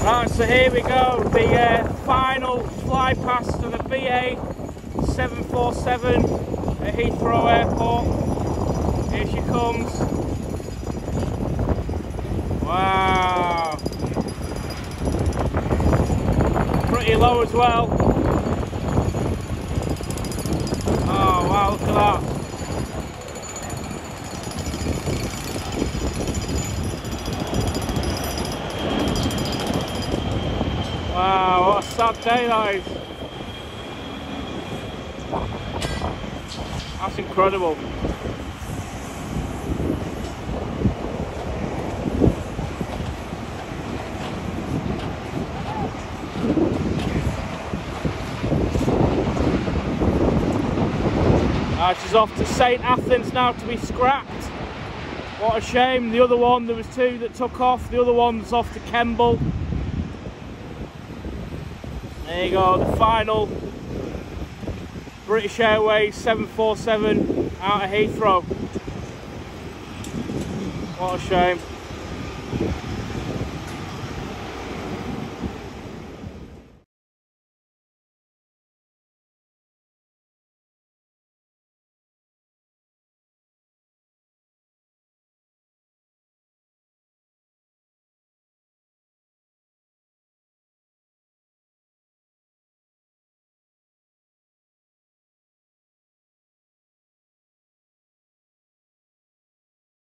Right, so here we go, the final fly past to the BA 747 at Heathrow Airport. Here she comes. Wow. Pretty low as well. Oh wow, look at that. Wow, what a sad day that is. That's incredible. She's off to St Athans now to be scrapped. What a shame. The other one, there was two that took off. The other one's off to Kimble. There you go, the final British Airways 747 out of Heathrow. What a shame.